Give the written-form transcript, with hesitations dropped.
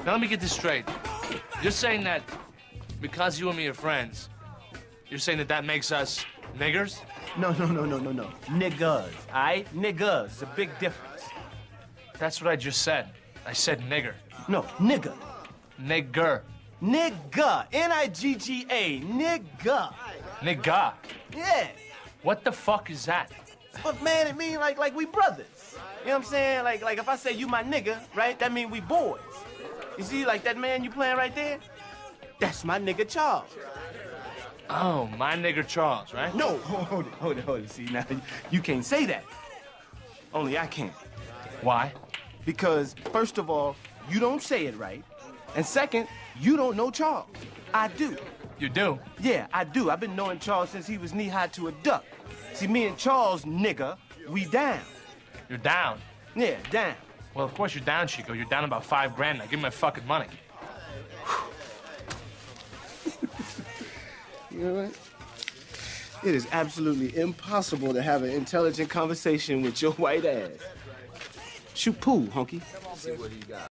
Now let me get this straight. You're saying that because you and me are friends, you're saying that that makes us niggers? No. Niggas, all right? Niggas. It's a big difference. That's what I just said. I said nigger. No, nigga. Nigger. Nigga. N-I-G-G-A. Nigga. Nigga. Yeah. What the fuck is that? But man, it mean like we brothers. You know what I'm saying? Like if I say you my nigga, right, that mean we boys. You see, like that man you playing right there? That's my nigga Charles. Oh, my nigger Charles, right? No, hold it. See, now, you can't say that. Only I can. Why? Because, first of all, you don't say it right. And second, you don't know Charles. I do. You do? Yeah, I do. I've been knowing Charles since he was knee-high to a duck. See, me and Charles, nigga, we down. You're down? Yeah, down. Well, of course you're down, Chico. You're down about $5 now. Give me my fucking money. You know what? It is absolutely impossible to have an intelligent conversation with your white ass. Shoot pool, honky. See what he got.